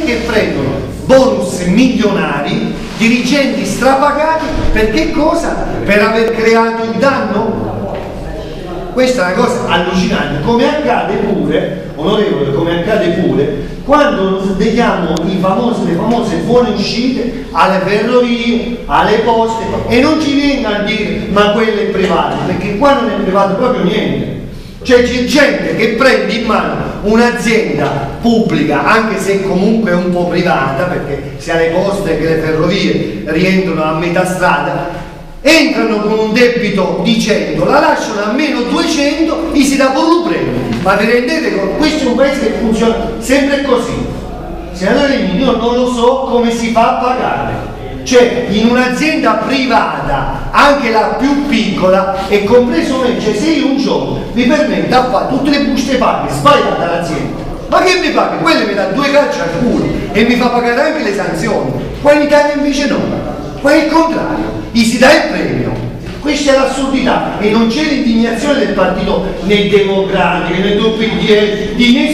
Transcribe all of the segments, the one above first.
che prendono bonus milionari, dirigenti strapagati, per che cosa? Per aver creato il danno? Questa è una cosa allucinante, come accade pure, onorevole, come accade pure quando vediamo le famose buone uscite alle ferrovie, alle poste, e non ci venga a dire ma quelle private, perché qua non è privato proprio niente. Cioè c'è gente che prende in mano un'azienda pubblica, anche se comunque è un po' privata, perché sia le poste che le ferrovie rientrano a metà strada, entrano con un debito di 100, la lasciano a meno 200 e si dà pure un premio. Ma vi rendete conto? Questo è un paese che funziona sempre così. Senatore Legnini, io non lo so come si fa a pagare. Cioè in un'azienda privata, anche la più piccola, e compreso me, cioè se io un giorno mi permetto a fare tutte le buste paga sbagliate all'azienda, ma che mi paga? Quello mi dà 2 calci al culo e mi fa pagare anche le sanzioni. Qua in Italia invece no, qua è il contrario, gli si dà il premio. Questa è l'assurdità, e non c'è l'indignazione del partito né democratico né del PDL,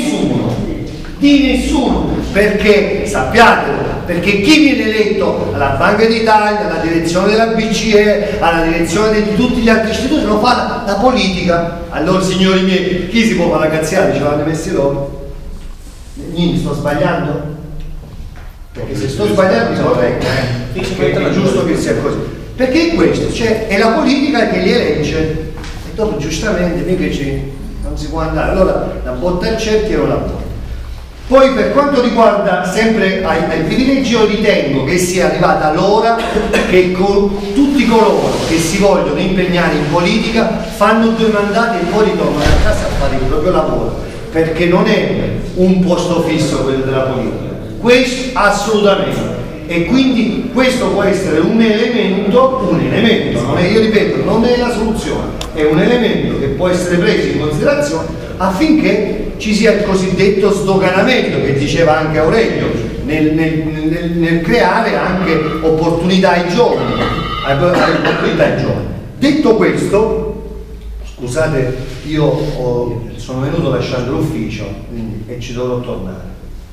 di nessuno, perché sappiatelo, perché chi viene eletto alla Banca d'Italia, alla direzione della BCE, alla direzione di tutti gli altri istituti, non fa la politica. Allora signori miei, chi si può fare la cazziata? Ci vanno messi loro. Niente, sto sbagliando? Perché se sto sbagliando mi correggo, è giusto che sia così. Perché questo, cioè è la politica che li elegge, e dopo giustamente mica non si può andare, allora la botta al cerchio o la botta. Poi per quanto riguarda sempre ai privilegi, io ritengo che sia arrivata l'ora che tutti coloro che si vogliono impegnare in politica fanno 2 mandati e poi ritornano a casa a fare il proprio lavoro, perché non è un posto fisso quello della politica, questo assolutamente. E quindi questo può essere un elemento, non è, io ripeto, non è la soluzione, è un elemento che può essere preso in considerazione affinché ci sia il cosiddetto sdoganamento che diceva anche Aurelio, nel creare anche opportunità ai giovani, Detto questo, scusate, io sono venuto lasciando l'ufficio e ci dovrò tornare.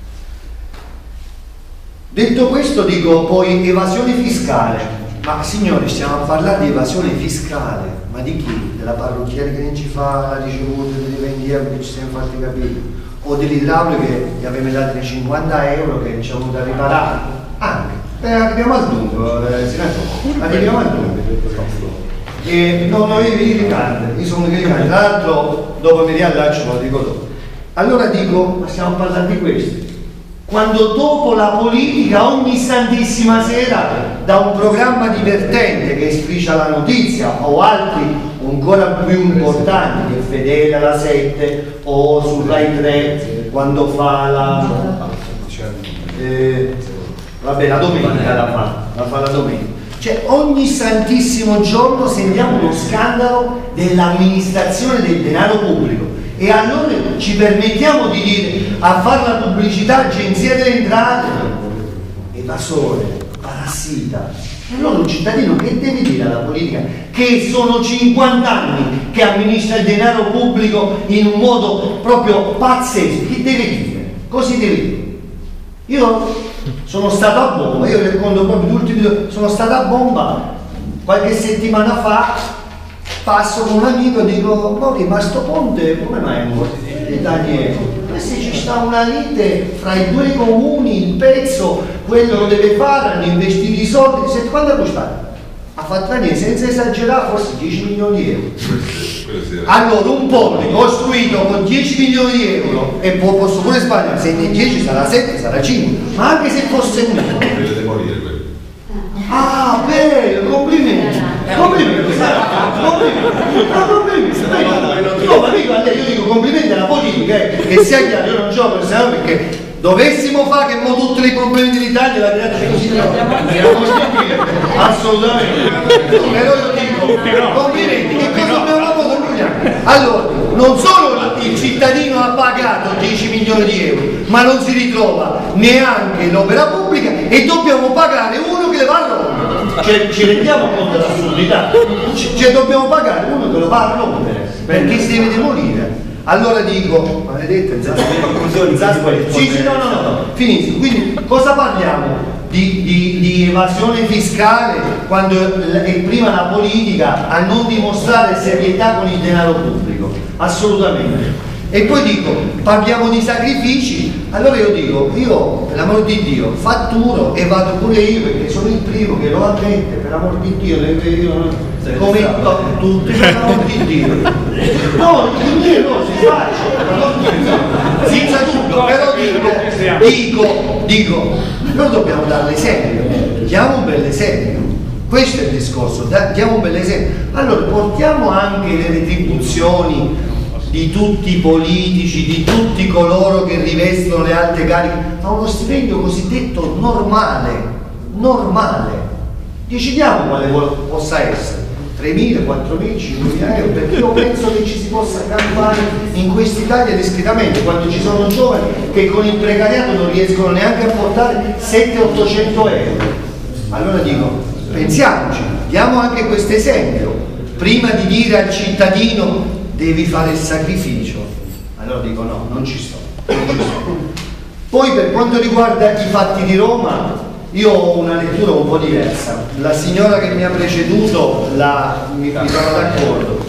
Detto questo, dico poi evasione fiscale. Ma signori, stiamo a parlare di evasione fiscale, ma di chi? Della parrucchiera che non ci fa la ricevuta dei 20 euro che ci siamo fatti capire, o dell'idraulico che aveva dato i 50 euro che ci ha avuto a riparare? Anche. Arriviamo al dunque, arriviamo al dunque. Non avevi ricante, io sono ricante, tra l'altro dopo mi riallaccio, ma lo dico dopo. Allora dico, ma stiamo parlando di questo. Quando dopo la politica ogni santissima sera da un programma divertente che sficia la notizia o altri ancora più importanti, che è Fedele alla 7 o su Rai 3 quando fa la domenica la fa la domenica. Cioè ogni santissimo giorno sentiamo uno scandalo dell'amministrazione del denaro pubblico. E allora ci permettiamo di dire a fare la pubblicità agenzia delle entrate, evasore, parassita. E allora un cittadino che deve dire alla politica che sono 50 anni che amministra il denaro pubblico in un modo proprio pazzesco? Che deve dire? Così deve dire. Io sono stato a Bomba, io racconto proprio gli ultimi, sono stato a Bomba qualche settimana fa. Passo con un amico e dico, ma sto ponte come mai non italiano? Se ci sta una lite fra i 2 comuni, il pezzo, quello lo deve fare, hanno investito i soldi, quanto è costato? Ha fatto niente, senza esagerare, forse 10 milioni di euro. Allora un ponte costruito con 10 milioni di euro, e posso pure sbagliare, se ne 10 sarà 7, sarà 5, ma anche se fosse 1. Ah, bello, complimenti. Complimenti. No, ma dico a lei, io dico complimenti alla politica, che sia chiaro, io non gioco perché dovessimo fare che mo tutti i problemi d'Italia la creazione così assolutamente. Però io dico complimenti, che cosa dobbiamo cogliere? Allora, non solo il cittadino ha pagato 10 milioni di euro, ma non si ritrova neanche l'opera pubblica e dobbiamo pagare uno che le va a rompere. Cioè, ci rendiamo conto dell'assurdità? Cioè, dobbiamo pagare uno che lo va a rompere perché si deve demolire. Allora dico, maledetta, finisco. Quindi cosa parliamo? Di evasione fiscale quando è prima la politica a non dimostrare serietà con il denaro pubblico? Assolutamente. E poi dico, parliamo di sacrifici, allora io dico, io per l'amor di Dio fatturo e vado pure io perché sono il primo che lo ammette, per l'amor di Dio, come tutti, per l'amor di Dio. No, si faccia, senza dubbio, però dico, noi dobbiamo dare l'esempio, diamo un bel esempio. Questo è il discorso, diamo un bel esempio. Allora portiamo anche le retribuzioni di tutti i politici, di tutti coloro che rivestono le alte cariche, a uno stipendio cosiddetto normale. Decidiamo quale possa essere, 3.000, 4.000, 5.000 euro, perché io penso che ci si possa campare in quest'Italia discretamente, quando ci sono giovani che con il precariato non riescono neanche a portare 700-800 euro. Allora dico, pensiamoci, diamo anche questo esempio, prima di dire al cittadino devi fare il sacrificio, allora dico no, non ci sto. Poi per quanto riguarda i fatti di Roma, io ho una lettura un po' diversa. La signora che mi ha preceduto mi trovo d'accordo.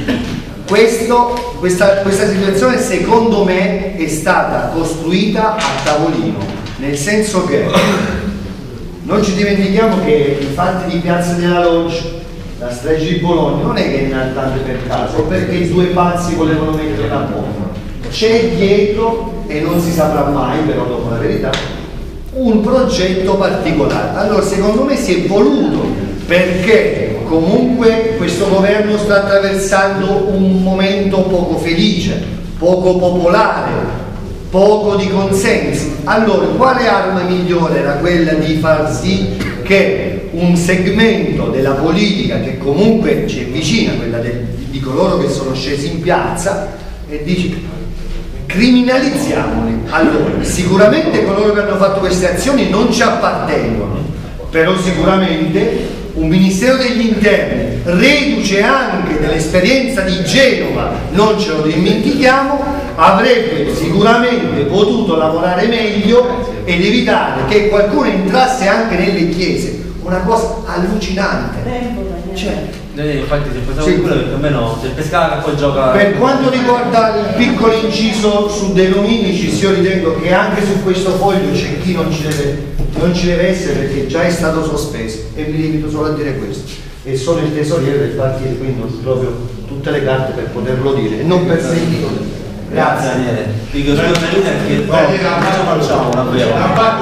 Questa situazione secondo me è stata costruita a tavolino, nel senso che non ci dimentichiamo che i fatti di Piazza della Loggia, la strage di Bologna non è che è nata per caso, perché i due pazzi volevano mettere la bomba. C'è dietro, e non si saprà mai, però dopo la verità, un progetto particolare. Allora secondo me si è voluto, perché comunque questo governo sta attraversando un momento poco felice, poco popolare, poco di consensi. Allora quale arma migliore era quella di far sì che un segmento della politica che comunque ci avvicina, quella di coloro che sono scesi in piazza, e dice criminalizziamoli. Allora sicuramente coloro che hanno fatto queste azioni non ci appartengono, però sicuramente un Ministero degli Interni, reduce anche dell'esperienza di Genova, non ce lo dimentichiamo, avrebbe sicuramente potuto lavorare meglio ed evitare che qualcuno entrasse anche nelle chiese. Una cosa allucinante. Infatti se pensavo quello perché almeno se pescava poi gioca. Per quanto riguarda il piccolo inciso su dei nominici, io ritengo che anche su questo foglio c'è chi non ci deve essere, perché già è stato sospeso, e mi limito solo a dire questo. E sono il tesoriere del partito, quindi ho proprio tutte le carte per poterlo dire e non per sentito. Grazie Daniele. Dico scusa perché facciamo una breva.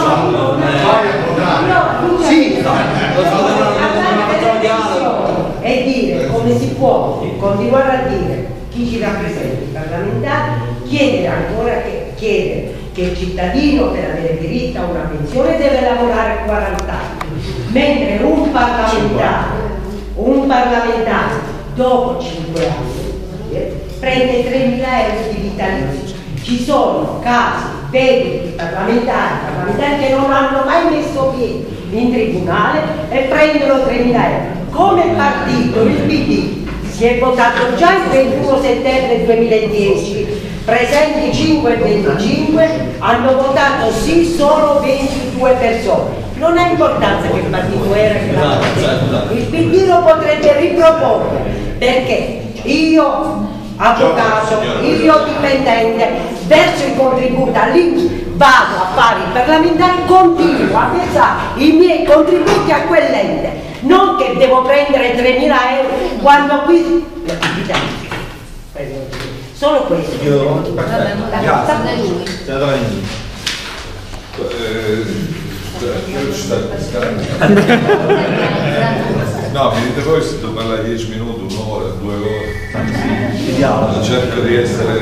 Sì, e dire come si può continuare a dire chi ci rappresenta, i parlamentari, chiedere ancora che il cittadino per avere diritto a una pensione deve lavorare 40 anni, mentre un parlamentare dopo 5 anni prende 3.000 euro di vitalizio. Ci sono casi veri di parlamentari che non hanno mai messo piede in tribunale e prendono 3.000 euro. Come partito il PD si è votato già il 21 settembre 2010, presenti 5 e 25, hanno votato sì solo 22 persone. Non ha importanza che partito era che l'ha votato. Il PD lo potrebbe riproporre, perché io avvocato, io dipendente, verso il contributo all'INPS, vado a fare il parlamentare, continuo a versare i miei contributi a quell'ente, non che devo prendere 3.000 euro quando qui solo questo. No, mi dite voi se devo parlare 10 minuti, un'ora, 2 ore. Cerco di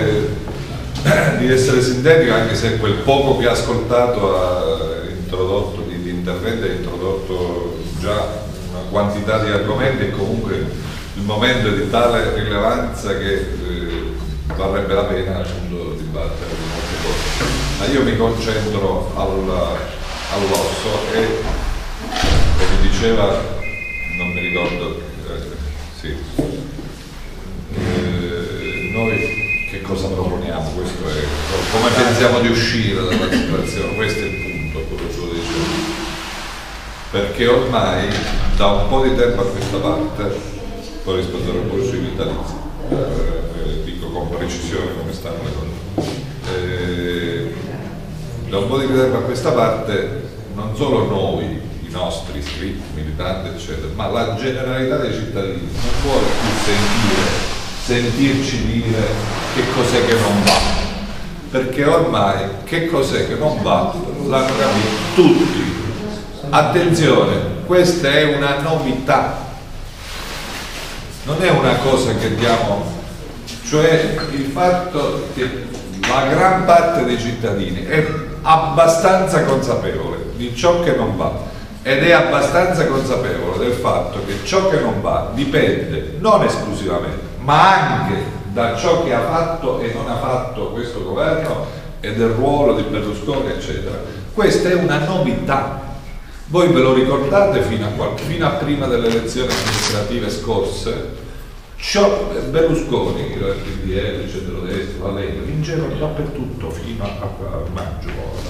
essere sintetico, anche se quel poco che ha ascoltato ha introdotto di intervento, ha introdotto già una quantità di argomenti, e comunque il momento è di tale rilevanza che varrebbe la pena appunto dibattere di molte cose. Ma io mi concentro all'osso e, come diceva, non mi ricordo, sì, noi che cosa proponiamo, questo è come pensiamo di uscire dalla situazione, questo è il punto, quello che lo dicevo. Perché ormai da un po' di tempo a questa parte, poi risponderò pure sui vitalizi, dico con precisione come stanno le cose, da un po' di tempo a questa parte non solo noi, i nostri iscritti, militanti eccetera, ma la generalità dei cittadini non vuole più sentirci dire che cos'è che non va, perché ormai che cos'è che non va l'hanno capito tutti. Attenzione, questa è una novità, non è una cosa che diamo, cioè il fatto che la gran parte dei cittadini è abbastanza consapevole di ciò che non va ed è abbastanza consapevole del fatto che ciò che non va dipende non esclusivamente ma anche da ciò che ha fatto e non ha fatto questo governo e del ruolo di Berlusconi eccetera. Questa è una novità. Voi ve lo ricordate fino a prima delle elezioni amministrative scorse? Berlusconi, il PDL, il centrodestra, la Lega, vincevano dappertutto fino a maggio,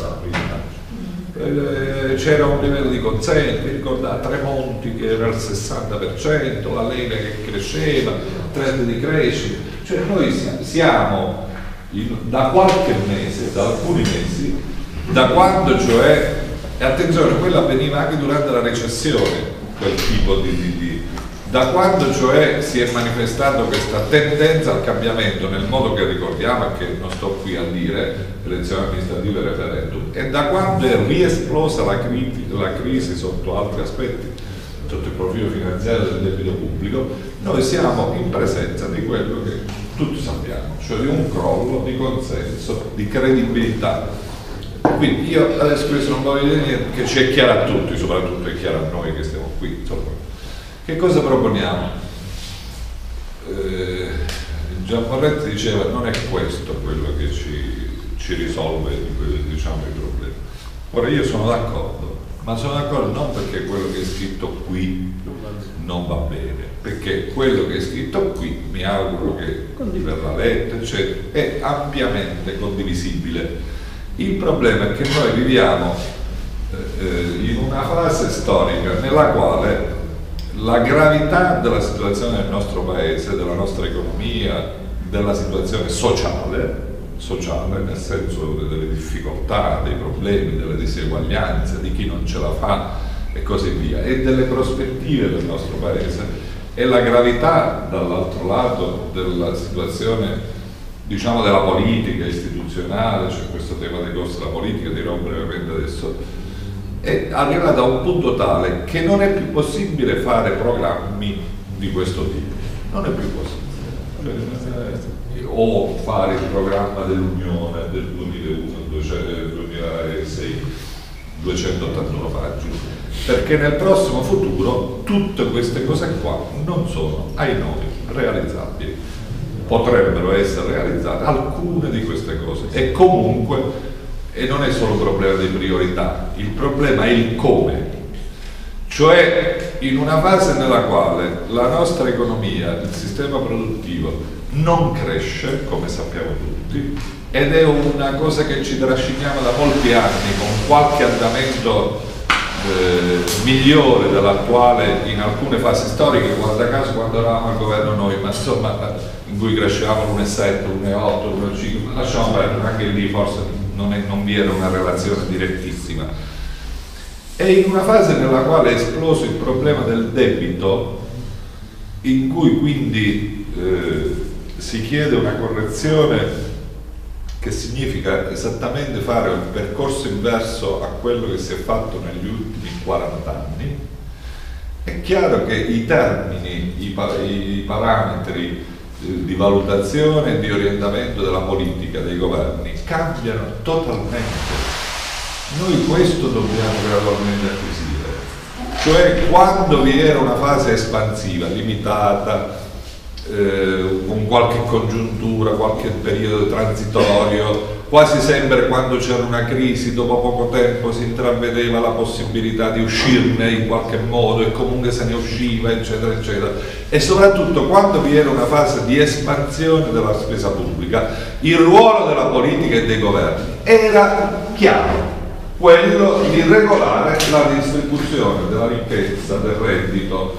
c'era un livello di consenso, vi ricordate Tremonti che era al 60%, la Lega che cresceva, trend di crescita, cioè noi siamo da qualche mese, da alcuni mesi, da quando cioè, e attenzione, quello avveniva anche durante la recessione, quel tipo da quando cioè si è manifestato questa tendenza al cambiamento nel modo che ricordiamo e che non sto qui a dire, elezioni amministrative e referendum, e da quando è riesplosa la crisi sotto altri aspetti, sotto il profilo finanziario del debito pubblico, noi siamo in presenza di quello che tutti sappiamo, cioè di un crollo di consenso, di credibilità. Quindi io adesso questo non voglio dire niente, che ci è chiaro a tutti, soprattutto è chiaro a noi che stiamo qui, insomma. Che cosa proponiamo? Gianmorretti diceva non è questo quello che ci risolve diciamo, i problemi. Ora io sono d'accordo, ma sono d'accordo non perché quello che è scritto qui non va bene, perché quello che è scritto qui mi auguro che verrà letto, eccetera, è ampiamente condivisibile. Il problema è che noi viviamo in una fase storica nella quale la gravità della situazione del nostro paese, della nostra economia, della situazione sociale nel senso delle difficoltà, dei problemi, delle diseguaglianze, di chi non ce la fa e così via, e delle prospettive del nostro paese, e la gravità dall'altro lato della situazione diciamo della politica istituzionale, cioè questo tema dei costi della politica, dirò brevemente adesso, è arrivata a un punto tale che non è più possibile fare programmi di questo tipo, non è più possibile, o fare il programma dell'Unione del 2001-2006, 281 pagine, perché nel prossimo futuro tutte queste cose qua non sono, ai noi, realizzabili. Potrebbero essere realizzate alcune di queste cose e comunque, e non è solo un problema di priorità, il problema è il come, cioè in una fase nella quale la nostra economia, il sistema produttivo non cresce, come sappiamo tutti, ed è una cosa che ci trasciniamo da molti anni con qualche andamento migliore dell'attuale in alcune fasi storiche, guarda caso quando eravamo al governo noi, ma insomma in cui crescevamo l'1,7, l'1,8, l'1,5, lasciamo perdere, anche lì forse non vi era una relazione direttissima. E in una fase nella quale è esploso il problema del debito, in cui quindi si chiede una correzione che significa esattamente fare un percorso inverso a quello che si è fatto negli ultimi 40 anni, è chiaro che i termini, i parametri di valutazione e di orientamento della politica dei governi cambiano totalmente. Noi questo dobbiamo gradualmente acquisire, cioè quando vi era una fase espansiva limitata, con qualche congiuntura, qualche periodo transitorio, quasi sempre quando c'era una crisi dopo poco tempo si intravedeva la possibilità di uscirne in qualche modo e comunque se ne usciva, eccetera eccetera, e soprattutto quando vi era una fase di espansione della spesa pubblica il ruolo della politica e dei governi era chiaro, quello di regolare la distribuzione della ricchezza, del reddito,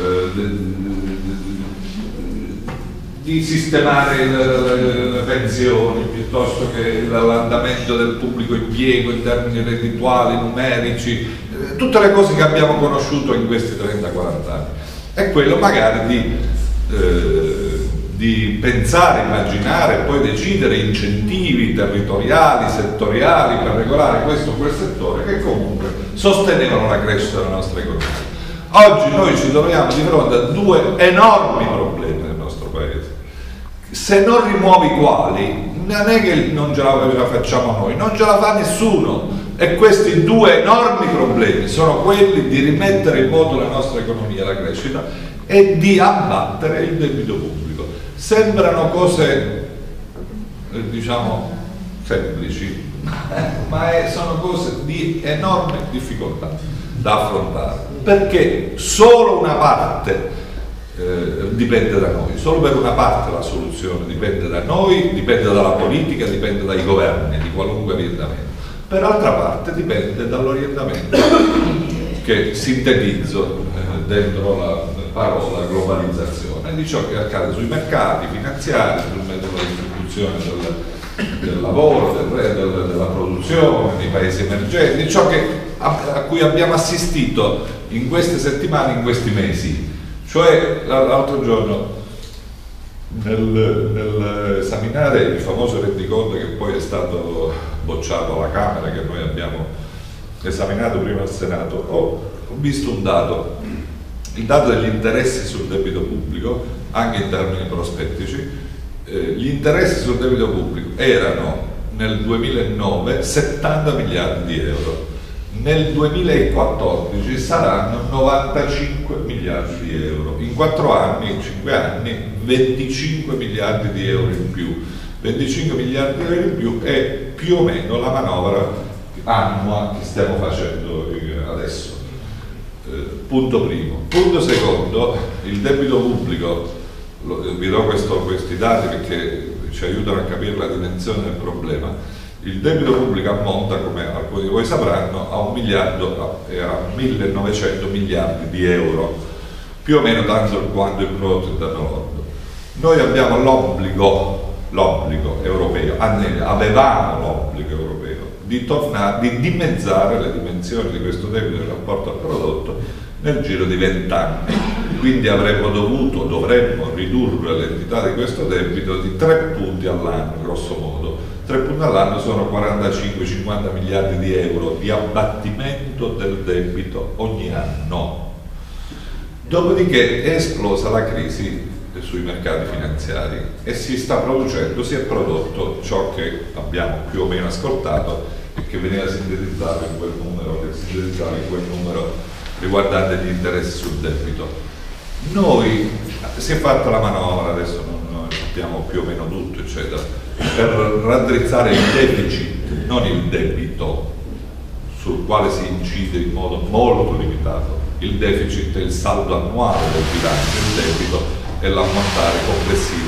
di sistemare le pensioni piuttosto che l'andamento del pubblico impiego in termini reddituali, numerici, tutte le cose che abbiamo conosciuto in questi 30-40 anni. E quello magari di pensare, immaginare e poi decidere incentivi territoriali, settoriali per regolare questo o quel settore che comunque sostenevano la crescita della nostra economia. Oggi noi ci troviamo di fronte a due enormi problemi nel nostro paese. Se non rimuovi quali, non è che non ce la facciamo noi, non ce la fa nessuno. E questi due enormi problemi sono quelli di rimettere in moto la nostra economia, la crescita, e di abbattere il debito pubblico. Sembrano cose, diciamo, semplici, ma sono cose di enorme difficoltà da affrontare, perché solo una parte dipende da noi, solo per una parte la soluzione dipende da noi, dipende dalla politica, dipende dai governi di qualunque orientamento, per altra parte dipende dall'orientamento che sintetizzo dentro la parola globalizzazione, di ciò che accade sui mercati finanziari, sul metodo di distribuzione del lavoro, della produzione nei paesi emergenti, di ciò a cui abbiamo assistito in queste settimane, in questi mesi. Cioè l'altro giorno nell'esaminare il famoso rendiconto che poi è stato bocciato alla Camera, che noi abbiamo esaminato prima al Senato, ho visto un dato, il dato degli interessi sul debito pubblico, anche in termini prospettici. Gli interessi sul debito pubblico erano nel 2009 70 miliardi di euro, nel 2014 saranno 95 miliardi di euro, in 4 anni, 5 anni, 25 miliardi di euro in più. 25 miliardi di euro in più è più o meno la manovra annua che stiamo facendo adesso. Punto primo. Punto secondo, il debito pubblico, vi do questi dati perché ci aiutano a capire la dimensione del problema. Il debito pubblico ammonta, come alcuni di voi sapranno, a 1 miliardo e a 1900 miliardi di euro, più o meno tanto quanto il prodotto interno lordo. Noi abbiamo l'obbligo europeo, avevamo l'obbligo europeo di dimezzare le dimensioni di questo debito in rapporto al prodotto nel giro di 20 anni. Quindi dovremmo ridurre l'entità di questo debito di 3 punti all'anno, grosso modo. 3 punti all'anno sono 45-50 miliardi di euro di abbattimento del debito ogni anno. Dopodiché è esplosa la crisi sui mercati finanziari e si è prodotto ciò che abbiamo più o meno ascoltato e che veniva sintetizzato in quel numero riguardante gli interessi sul debito. Si è fatta la manovra, adesso non sappiamo più o meno tutto, eccetera, per raddrizzare il deficit, non il debito, sul quale si incide in modo molto limitato. Il deficit è il saldo annuale del bilancio, il debito è l'ammontare complessivo.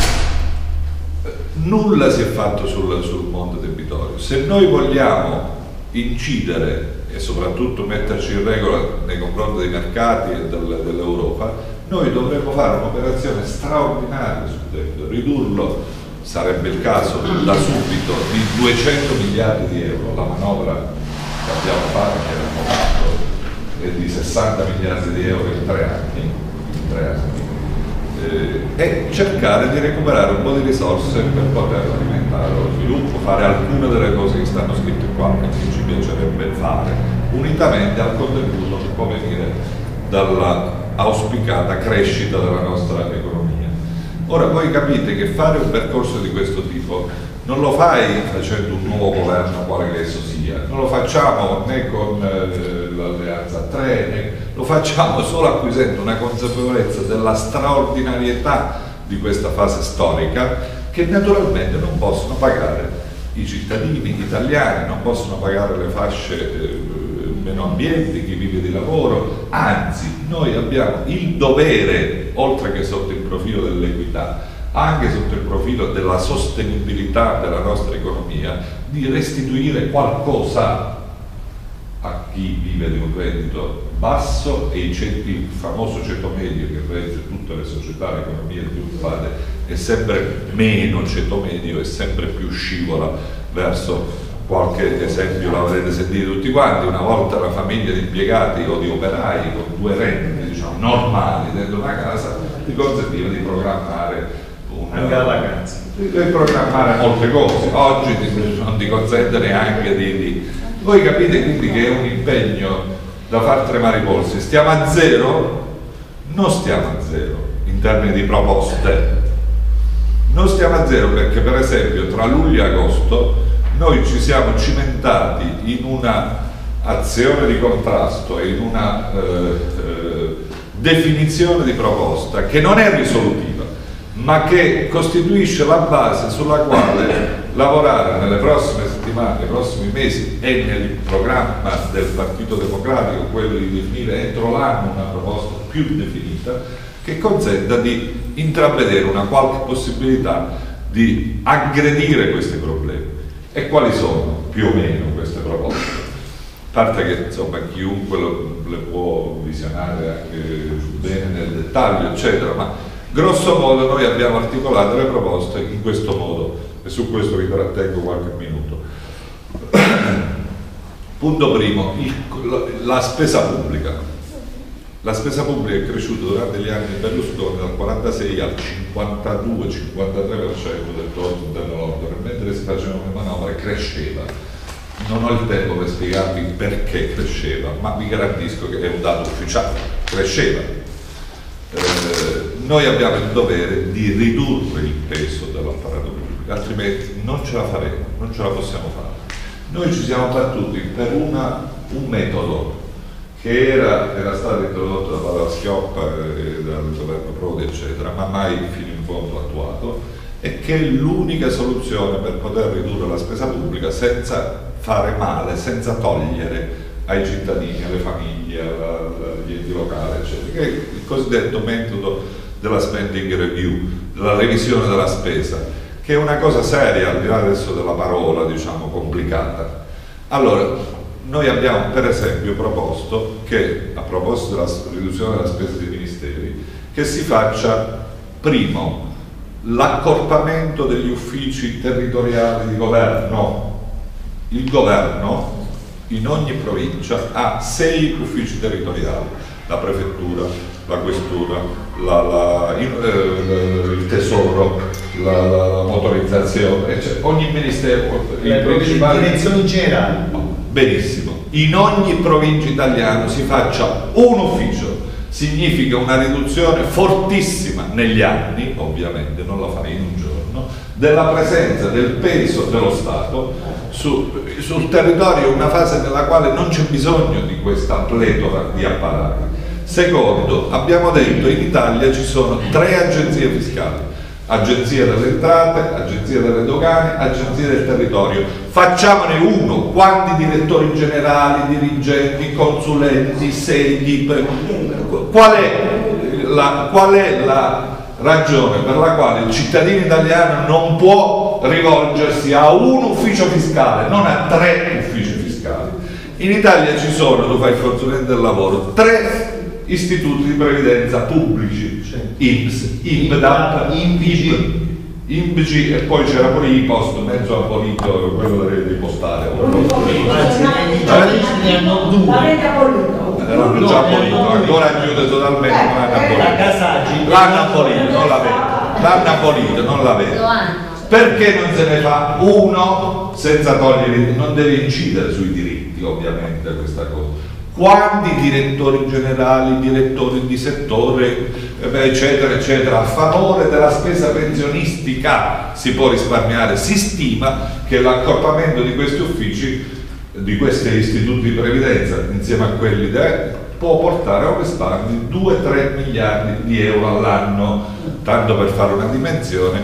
Nulla si è fatto sul mondo debitorio. Se noi vogliamo incidere e soprattutto metterci in regola nei confronti dei mercati e dell'Europa, noi dovremmo fare un'operazione straordinaria sul debito, ridurlo, sarebbe il caso da subito, di 200 miliardi di euro. La manovra che abbiamo fatto, che abbiamo fatto, è di 60 miliardi di euro in 3 anni, e cercare di recuperare un po' di risorse per poter alimentare lo sviluppo, fare alcune delle cose che stanno scritte qua e che ci piacerebbe fare, unitamente al contributo che può venire dalla auspicata crescita della nostra economia. Ora voi capite che fare un percorso di questo tipo non lo fai facendo un nuovo governo quale che esso sia, non lo facciamo né con l'alleanza 3, né lo facciamo solo acquisendo una consapevolezza della straordinarietà di questa fase storica che naturalmente non possono pagare i cittadini italiani non possono pagare le fasce meno ambienti, chi vive di lavoro, anzi noi abbiamo il dovere, oltre che sotto il profilo dell'equità, anche sotto il profilo della sostenibilità della nostra economia, di restituire qualcosa a chi vive di un reddito basso e il famoso ceto medio che regge tutte le società, le economie sviluppate, è sempre meno ceto medio e sempre più scivola verso qualche esempio l'avrete sentito tutti quanti, una volta una famiglia di impiegati o di operai con 2 redditi, diciamo, normali dentro una casa, ti consentiva di programmare anche la vacanza, di programmare molte cose. Oggi non ti consente neanche di... Voi capite quindi che è un impegno da far tremare i polsi. Stiamo a zero? Non stiamo a zero in termini di proposte, non stiamo a zero perché per esempio tra luglio e agosto noi ci siamo cimentati in una azione di contrasto e in una definizione di proposta che non è risolutiva, ma che costituisce la base sulla quale lavorare nelle prossime settimane, nei prossimi mesi, e nel programma del Partito Democratico, quello di definire entro l'anno una proposta più definita che consenta di intravedere una qualche possibilità di aggredire questi problemi. E quali sono più o meno queste proposte? A parte che insomma chiunque le può visionare anche bene nel dettaglio eccetera, ma grosso modo noi abbiamo articolato le proposte in questo modo e su questo vi trattengo qualche minuto. Punto primo, la spesa pubblica. La spesa pubblica è cresciuta durante gli anni di Berlusconi dal 46 al 52-53% del prodotto interno lordo, mentre si facevano le manovre cresceva. Non ho il tempo per spiegarvi perché cresceva, ma vi garantisco che è un dato ufficiale, cresceva. Noi abbiamo il dovere di ridurre il peso dell'apparato pubblico, altrimenti non ce la faremo, non ce la possiamo fare. Noi ci siamo battuti per un metodo che era stato introdotto da Padoa-Schioppa e dal governo Prodi eccetera, ma mai fino in fondo attuato, e che è l'unica soluzione per poter ridurre la spesa pubblica senza fare male, senza togliere ai cittadini, alle famiglie, agli enti locali eccetera, che è il cosiddetto metodo della spending review, della revisione della spesa, che è una cosa seria al di là adesso della parola, diciamo, complicata. Allora, noi abbiamo per esempio proposto che, a proposito della riduzione della spesa dei ministeri, che si faccia primo l'accorpamento degli uffici territoriali di governo. Il governo in ogni provincia ha 6 uffici territoriali, la prefettura, la questura, il tesoro, la motorizzazione, cioè ogni ministero, le direzioni generali. Benissimo, in ogni provincia italiana si faccia un ufficio, significa una riduzione fortissima negli anni, ovviamente non la farei in un giorno, della presenza del peso dello Stato sul territorio, una fase nella quale non c'è bisogno di questa pletora di apparati. Secondo, abbiamo detto in Italia ci sono 3 agenzie fiscali: Agenzia delle Entrate, Agenzia delle Dogane, Agenzia del Territorio. Facciamone uno. Quanti direttori generali, dirigenti, consulenti, sedi? Qual è la ragione per la quale il cittadino italiano non può rivolgersi a un ufficio fiscale, non a 3 uffici fiscali? In Italia ci sono, tu fai il consulente del lavoro, 3 istituti di previdenza pubblici, INPS, INPDAP, INPGI, e poi c'era pure IPOST, mezzo abolito, quello dei postale. L'avete abolito? L'hanno già abolito, ancora chiude totalmente, non l'hanno abolito. L'hanno abolito, non la vedo. L'hanno abolito, non la vedo. Perché non se ne fa uno senza togliere, non deve incidere sui diritti ovviamente questa cosa. Quanti direttori generali, direttori di settore, eccetera, eccetera, a favore della spesa pensionistica si può risparmiare? Si stima che l'accorpamento di questi uffici, di questi istituti di previdenza, insieme a quelli può portare a un risparmio di 2-3 miliardi di euro all'anno. Tanto per fare una dimensione,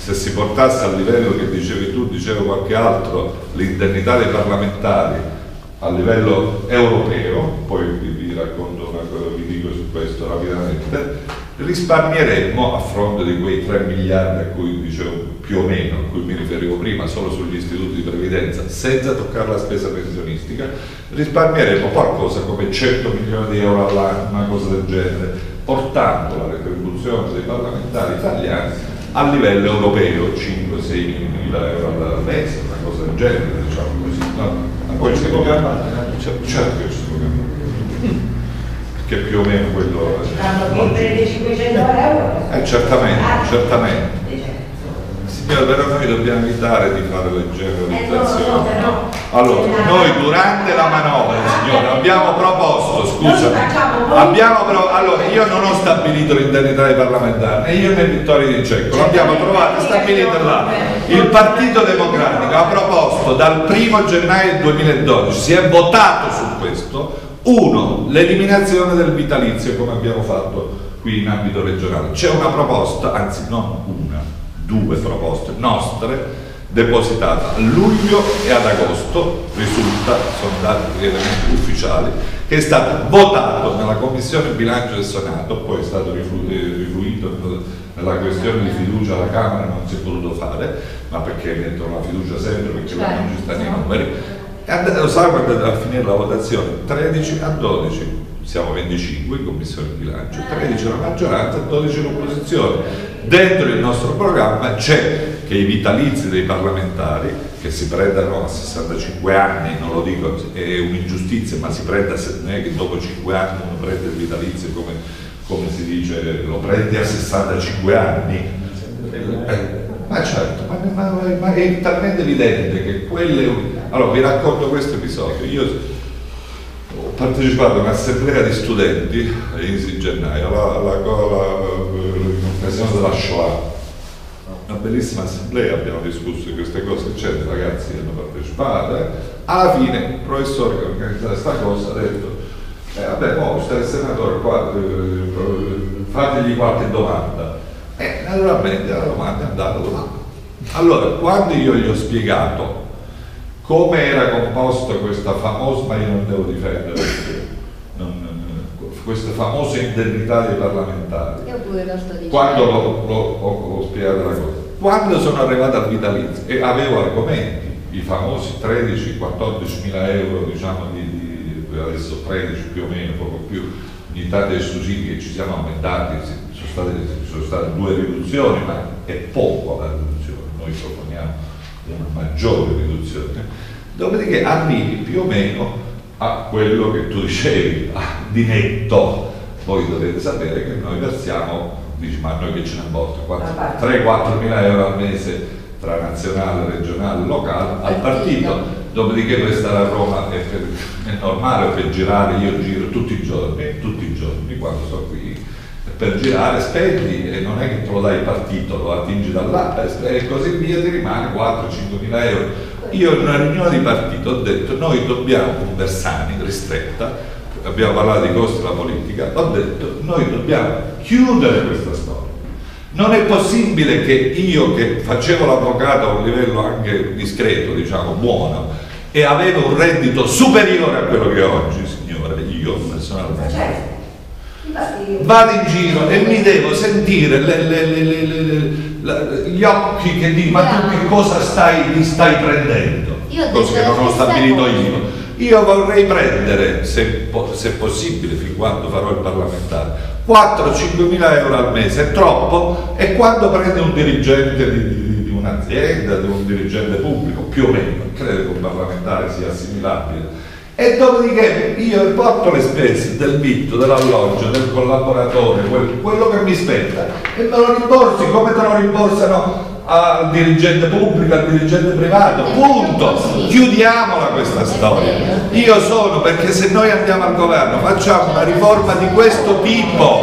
se si portasse al livello che dicevi tu, diceva qualche altro, l'indennità dei parlamentari a livello europeo, poi vi racconto una cosa, vi dico su questo rapidamente, risparmieremmo a fronte di quei 3 miliardi a cui dicevo più o meno, a cui mi riferivo prima, solo sugli istituti di previdenza, senza toccare la spesa pensionistica, risparmieremmo qualcosa come 100 milioni di euro all'anno, una cosa del genere, portando la retribuzione dei parlamentari italiani a livello europeo, 5-6 mila euro al mese, una cosa del genere, diciamo così. No? Ma poi c'è programmato, certo che c'è programmato, che più o meno quello... Hanno prende 500 euro? Certamente. Signore, però noi dobbiamo evitare di fare le generalizzazioni. Allora, noi durante la manovra, signore, abbiamo proposto, scusami, allora io non ho stabilito l'indennità dei parlamentari, né io né Vittorio Di Cecco, l'abbiamo trovato, stabilito là. Il Partito Democratico ha proposto dal 1° gennaio 2012, si è votato su questo, uno, l'eliminazione del vitalizio come abbiamo fatto qui in ambito regionale. C'è una proposta, anzi non una, 2 proposte nostre depositate a luglio e ad agosto, risulta, sono dati elementi ufficiali, che è stato votato nella Commissione Bilancio del Senato, poi è stato rifluito nella questione di fiducia alla Camera, non si è potuto fare, ma perché mettono la fiducia sempre, perché non ci stanno i numeri. E sa quando è andata a finire la votazione? 13-12, siamo 25 in Commissione Bilancio, 13 la maggioranza, 12 l'opposizione. Dentro il nostro programma c'è che i vitalizi dei parlamentari, che si prendano a 65 anni, non lo dico, è un'ingiustizia, ma si prenda, non è che dopo 5 anni uno prende il vitalizio come si dice, lo prende a 65 anni. Ma certo, ma è talmente evidente che quelle... Allora vi racconto questo episodio. Io ho partecipato a un'assemblea di studenti in gennaio, in occasione della Shoah, una bellissima assemblea, abbiamo discusso di queste cose, eccetera, i ragazzi hanno partecipato. Alla fine il professore che organizzava questa cosa ha detto vabbè, mo sta il senatore qua, fategli qualche domanda. Naturalmente la domanda è andata là. Allora, quando io gli ho spiegato come era composta questa famosa, ma io non devo difendere questa famosa indennità dei parlamentari, quando ho spiegato la cosa, quando sono arrivato al vitalizio e avevo argomenti, i famosi 13-14 mila euro, diciamo adesso 13 più o meno, poco più, unità dei sussidi che ci siamo aumentati, sono state 2 riduzioni, ma è poco la riduzione, noi proponiamo una maggiore riduzione, dopodiché arrivi più o meno a quello che tu dicevi, di netto. Voi dovete sapere che noi versiamo, dici, ma noi che ce ne importa, 3-4 mila euro al mese tra nazionale, regionale, locale al partito, dopodiché per stare a Roma è normale, per girare io giro tutti i giorni quando sono qui, per girare spendi e non è che te lo dai il partito, lo attingi da là e così via, ti rimane 4-5 mila euro. Io in una riunione di partito ho detto noi dobbiamo, con Bersani ristretta, abbiamo parlato di costi della politica, ho detto noi dobbiamo chiudere questa storia. Non è possibile che io, che facevo l'avvocato a un livello anche discreto, diciamo buono, e avevo un reddito superiore a quello che ho oggi, signore, io personalmente vado in giro e mi devo sentire gli occhi che dicono ma tu che cosa mi stai prendendo? Cosa che non ho stabilito io. Io vorrei prendere, se possibile, fin quando farò il parlamentare, 4-5 mila euro al mese, è troppo? E quando prende un dirigente di un'azienda, di un dirigente pubblico, più o meno, credo che un parlamentare sia assimilabile. E dopodiché io porto le spese del vitto, dell'alloggio, del collaboratore, quello che mi spetta, e me lo rimborsi come te lo rimborsano al dirigente pubblico, al dirigente privato, punto. Chiudiamola questa storia. Io sono perché se noi andiamo al governo facciamo una riforma di questo tipo,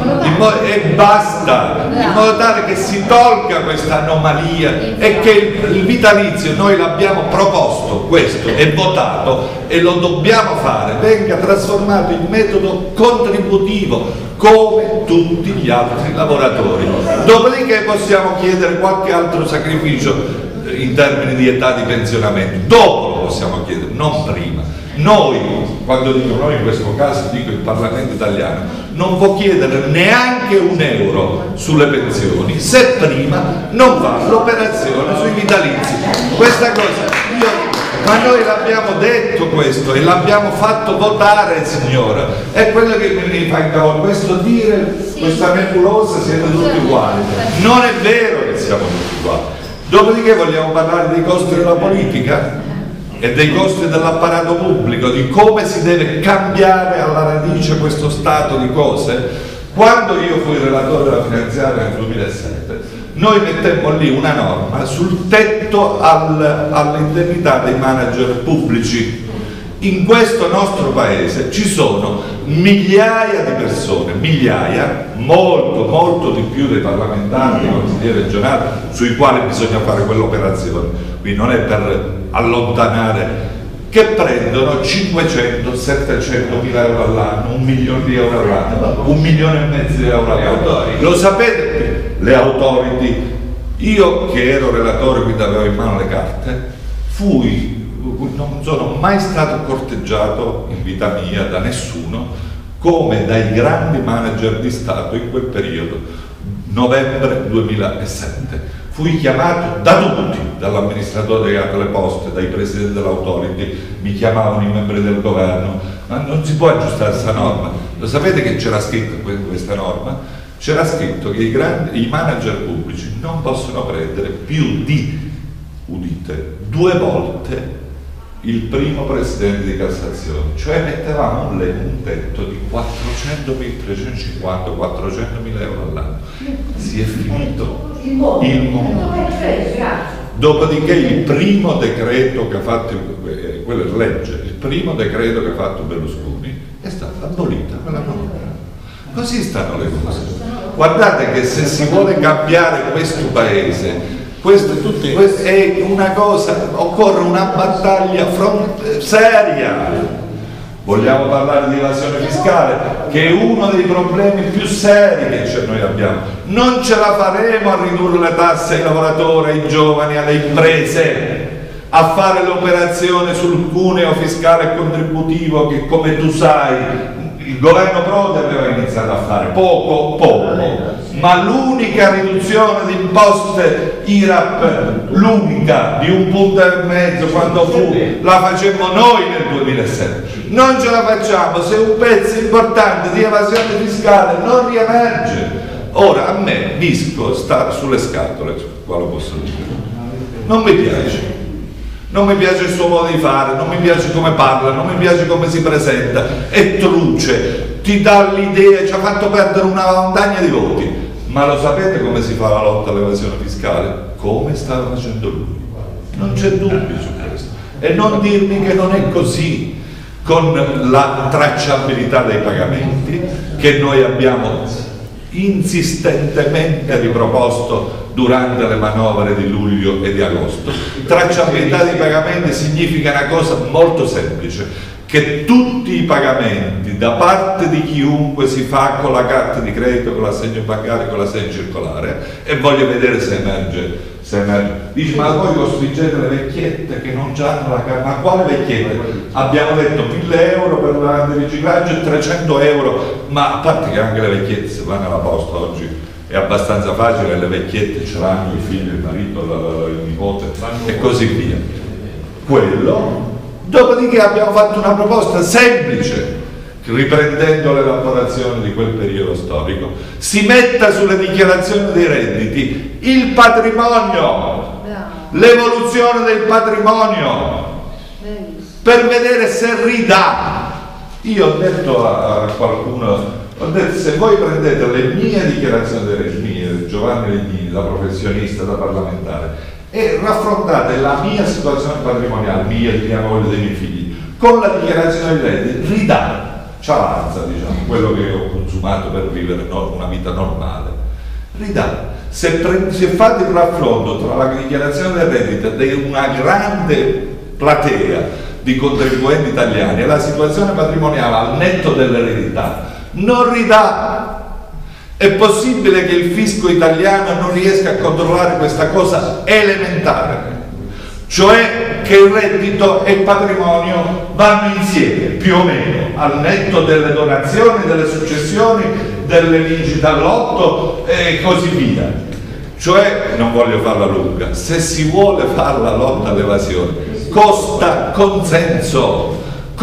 e basta, in modo tale che si tolga questa anomalia e che il vitalizio, noi l'abbiamo proposto questo e votato e lo dobbiamo fare, venga trasformato in metodo contributivo come tutti gli altri lavoratori. Dopodiché possiamo chiedere qualche altro sacrificio in termini di età di pensionamento, dopo lo possiamo chiedere, non prima. Noi, quando dico noi in questo caso dico il Parlamento italiano, non può chiedere neanche €1 sulle pensioni se prima non fa l'operazione sui vitalizi. Questa cosa, ma noi l'abbiamo detto questo e l'abbiamo fatto votare, signora, è quello che mi fa incavolare, questo dire, questa nebulosa siete tutti uguali, non è vero che siamo tutti uguali. Dopodiché vogliamo parlare dei costi della politica e dei costi dell'apparato pubblico, di come si deve cambiare alla radice questo stato di cose. Quando io fui relatore della finanziaria nel 2007, noi mettemmo lì una norma sul tetto all'indennità dei manager pubblici. In questo nostro paese ci sono migliaia di persone, migliaia, molto di più dei parlamentari, dei consiglieri regionali, sui quali bisogna fare quell'operazione. Quindi non è per allontanare, che prendono 500-700 mila euro all'anno, 1 milione di euro all'anno, 1,5 milioni di euro all'anno. Lo sapete? Le authority. Io che ero relatore, quindi avevo in mano le carte, non sono mai stato corteggiato in vita mia da nessuno come dai grandi manager di Stato in quel periodo, novembre 2007. Fui chiamato da tutti, dall'amministratore delle poste, dai presidenti dell'autority, mi chiamavano i membri del governo, ma non si può aggiustare questa norma. Lo sapete che c'era scritto in questa norma? C'era scritto che i manager pubblici non possono prendere più di, udite, 2 volte il primo presidente di Cassazione, cioè mettevamo un tetto di 400.000 euro all'anno. Si è finito il mondo. Dopodiché il primo decreto che ha fatto, quella è legge, il primo decreto che ha fatto Berlusconi è stata abolita quella norma. Così stanno le cose. Guardate che se si vuole cambiare questo paese, questa è una cosa, occorre una battaglia seria. Vogliamo parlare di evasione fiscale, che è uno dei problemi più seri che noi abbiamo. Non ce la faremo a ridurre le tasse ai lavoratori, ai giovani, alle imprese, a fare l'operazione sul cuneo fiscale e contributivo che, come tu sai, il governo Prodi aveva iniziato a fare poco, ma l'unica riduzione di imposte IRAP, l'unica di 1,5 punti quando fu, la facemmo noi nel 2007. Non ce la facciamo se un pezzo importante di evasione fiscale non riemerge. Ora, a me Visco sta sulle scatole, quale posso dire? Non mi piace. Non mi piace il suo modo di fare, non mi piace come parla, non mi piace come si presenta, è truce, ti dà l'idea, ci ha fatto perdere una montagna di voti. Ma lo sapete come si fa la lotta all'evasione fiscale? Come stava facendo lui. Non c'è dubbio su questo. E non dirmi che non è così con la tracciabilità dei pagamenti che noi abbiamo insistentemente riproposto durante le manovre di luglio e di agosto. Tracciabilità dei pagamenti significa una cosa molto semplice, che tutti i pagamenti da parte di chiunque si fa con la carta di credito, con l'assegno bancario, con l'assegno circolare, e voglio vedere se emerge. Dici, ma voi costringete le vecchiette che non hanno la carta? Ma quale vecchiette? Abbiamo detto 1.000 euro per l'antiriciclaggio e 300 euro, ma a parte che anche le vecchiette se vanno alla posta oggi è abbastanza facile, le vecchiette ce l'hanno, il figlio, il marito, il nipote e così via. Quello. Dopodiché abbiamo fatto una proposta semplice, riprendendo l'elaborazione di quel periodo storico: si metta sulle dichiarazioni dei redditi il patrimonio, l'evoluzione del patrimonio, per vedere se ridà. Io ho detto a qualcuno, ho detto, se voi prendete le mie dichiarazioni dei redditi, Giovanni Legnini, da professionista, da parlamentare, e raffrontate la mia situazione patrimoniale, mia, di mia moglie, dei miei figli, con la dichiarazione dei redditi, ridà. cialanza, diciamo, quello che ho consumato per vivere una vita normale, ridà. Se fate il raffronto tra la dichiarazione del reddito di una grande platea di contribuenti italiani e la situazione patrimoniale al netto dell'eredità, non ridà. È possibile che il fisco italiano non riesca a controllare questa cosa elementare, cioè che il reddito e il patrimonio vanno insieme, più o meno, al netto delle donazioni, delle successioni, delle vincite all'otto e così via. Cioè, non voglio farla lunga, se si vuole fare la lotta all'evasione, costa consenso,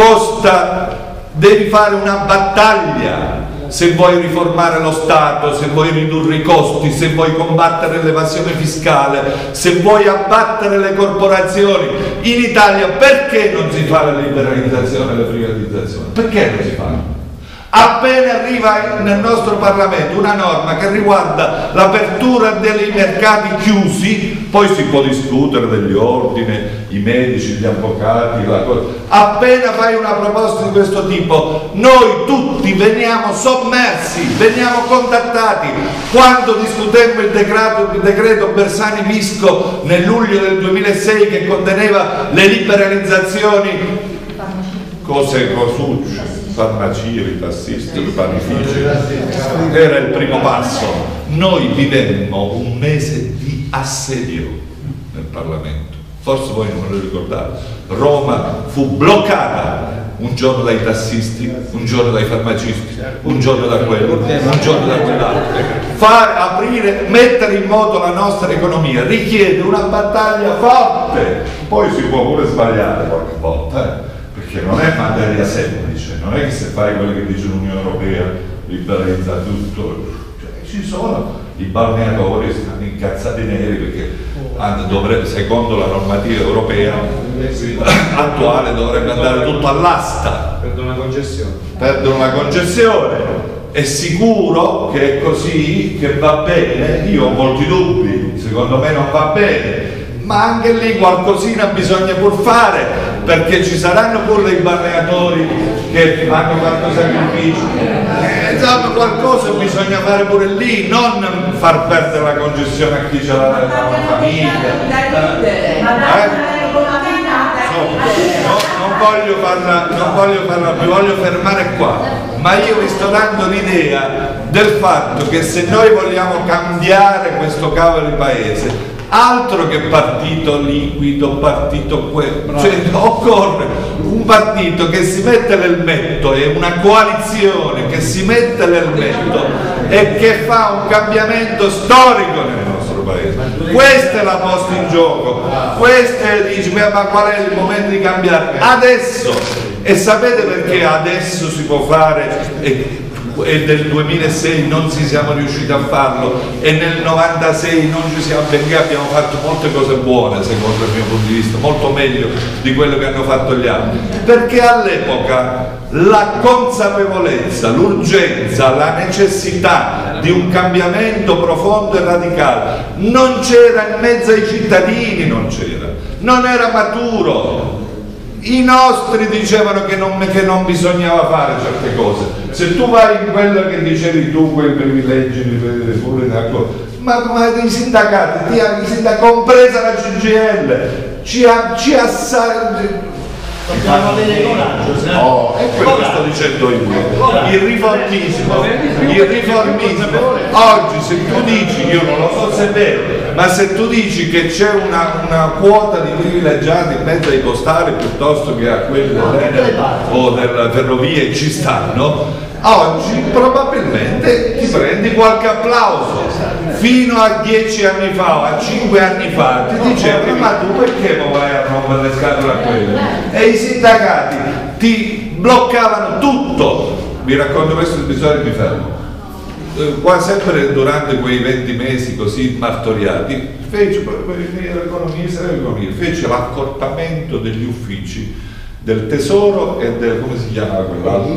devi fare una battaglia. Se vuoi riformare lo Stato, se vuoi ridurre i costi, se vuoi combattere l'evasione fiscale, se vuoi abbattere le corporazioni, in Italia perché non si fa la liberalizzazione e la privatizzazione? Perché non si fa? Appena arriva nel nostro Parlamento una norma che riguarda l'apertura dei mercati chiusi, poi si può discutere degli ordini, i medici, gli avvocati, la cosa. Appena fai una proposta di questo tipo, noi tutti veniamo sommersi, veniamo contattati. Quando discutemmo il decreto Bersani-Visco nel luglio del 2006 che conteneva le liberalizzazioni, cosucce, farmacie, tassisti, panifici, era il primo passo. Noi vivemmo un mese di assedio nel Parlamento, forse voi non lo ricordate. Roma fu bloccata un giorno dai tassisti, un giorno dai farmacisti, un giorno da quello, un giorno da quell'altro. Mettere in moto la nostra economia richiede una battaglia forte, poi si può pure sbagliare qualche volta, perché non è materia semplice, non è che se fai quello che dice l'Unione Europea liberalizza tutto, cioè, ci sono i balneatori stanno incazzati neri perché secondo la normativa europea attuale dovrebbe andare tutto all'asta, perdono una concessione. È sicuro che è così, che va bene? Io ho molti dubbi, secondo me non va bene, ma anche lì qualcosina bisogna pur fare, perché ci saranno pure dei balneatori che hanno fatto sacrifici, insomma qualcosa bisogna fare pure lì, non far perdere la concessione a chi ce l'ha la famiglia. Non voglio farla, mi voglio fermare qua, ma io vi sto dando l'idea del fatto che se noi vogliamo cambiare questo cavolo di paese, altro che partito liquido, partito quello, cioè occorre un partito che si mette l'elmetto e una coalizione che si mette l'elmetto e che fa un cambiamento storico nel nostro paese. Questa è la posta in gioco, questa è, dici, ma qual è il momento di cambiare? Adesso! E sapete perché adesso si può fare e nel 2006 non siamo riusciti a farlo e nel 96 non ci siamo, perché abbiamo fatto molte cose buone secondo il mio punto di vista, molto meglio di quello che hanno fatto gli altri, perché all'epoca la consapevolezza, l'urgenza, la necessità di un cambiamento profondo e radicale non c'era in mezzo ai cittadini, non era maturo. I nostri dicevano che non bisognava fare certe cose. Se tu vai in quello che dicevi tu, quei privilegi pure ma i sindacati, compresa la CGIL, ci dobbiamo avere coraggio, no, è quello che sto dicendo io. Il riformismo, oggi se tu dici, io non lo so se è vero, ma se tu dici che c'è una quota di privilegiati in mezzo ai postali piuttosto che a quelli dell'Enel o delle ferrovie ci stanno, oggi probabilmente ti prendi qualche applauso. Fino a 10 anni fa o a 5 anni fa ti dicevano ma tu perché non vai a rompere le scatole a quello? E i sindacati ti bloccavano tutto. Vi racconto questo episodio e mi fermo. Sempre durante quei 20 mesi così martoriati fece l'accorpamento degli uffici del Tesoro e del, come si chiamava quell'altro?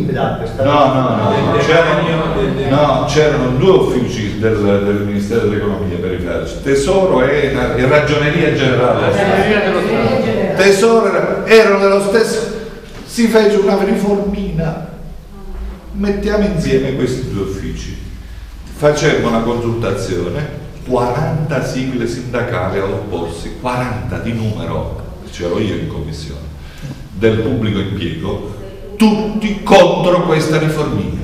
C'erano due uffici del Ministero dell'Economia periferici, Tesoro e Ragioneria Generale. Tesoro erano dello stesso, si fece una riformina mettiamo insieme questi due uffici, facemmo una consultazione, 40 sigle sindacali ad opporsi, 40 di numero, c'ero io in commissione, del pubblico impiego, tutti contro questa riformina.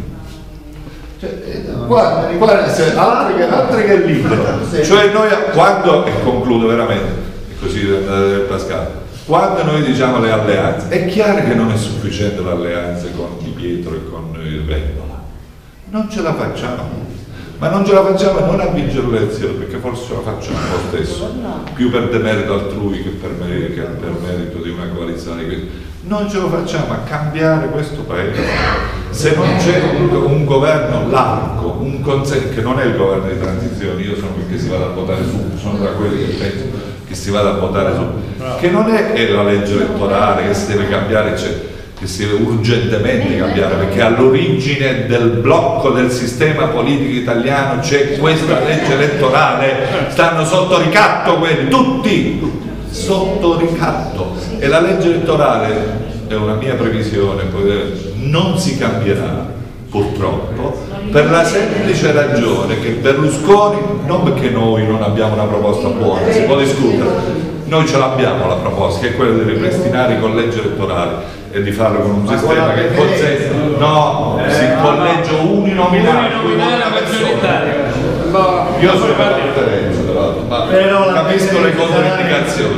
Altre che il libro, cioè noi quando, e concludo veramente, e così Pascal, quando noi diciamo le alleanze, è chiaro che non è sufficiente l'alleanza con Di Pietro e con il Vendola, non ce la facciamo, ma non ce la facciamo non a vincere le elezioni, perché forse ce la facciamo lo stesso, più per demerito altrui che per merito di una coalizione. Non ce lo facciamo a cambiare questo paese se non c'è un governo largo, un consenso, che non è il governo di transizione. Io sono perché si vada a votare subito, sono tra quelli che pensano che si vada a votare subito, che non è la legge elettorale che si deve cambiare, che si deve urgentemente cambiare, perché all'origine del blocco del sistema politico italiano c'è questa legge elettorale, stanno sotto ricatto quelli, tutti sotto ricatto, e la legge elettorale, è una mia previsione, non si cambierà purtroppo, per la semplice ragione che Berlusconi, non perché noi non abbiamo una proposta buona, si può discutere, noi ce l'abbiamo la proposta, che è quella di ripristinare i collegi elettorali e di farlo con un sistema che consente il collegio uninominale, una persona. Io sono per la differenza, ma capisco le controindicazioni.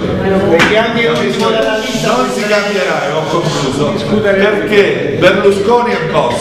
Non si cambierà, ho concluso, perché Berlusconi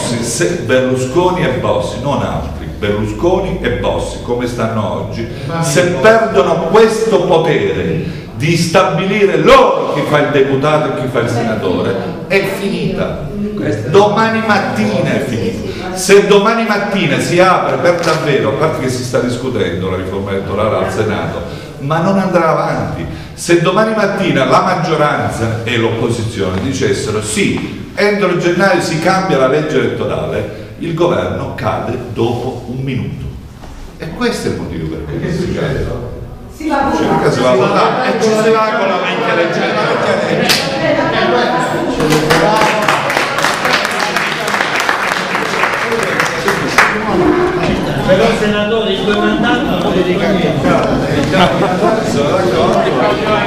e Bossi, non altri, Berlusconi e Bossi, come stanno oggi, se perdono questo potere di stabilire loro chi fa il deputato e chi fa il senatore, è finita. Domani mattina è finita. Se domani mattina si apre per davvero, a parte che si sta discutendo la riforma elettorale al Senato, ma non andrà avanti. Se domani mattina la maggioranza e l'opposizione dicessero sì, entro gennaio si cambia la legge elettorale, il governo cade dopo un minuto. E questo è il motivo per cui si cade. Si va a votare e ci si va con la vecchia legge elettorale. Però senatore, il tuo mandato non lo devi cambiare. Sono d'accordo.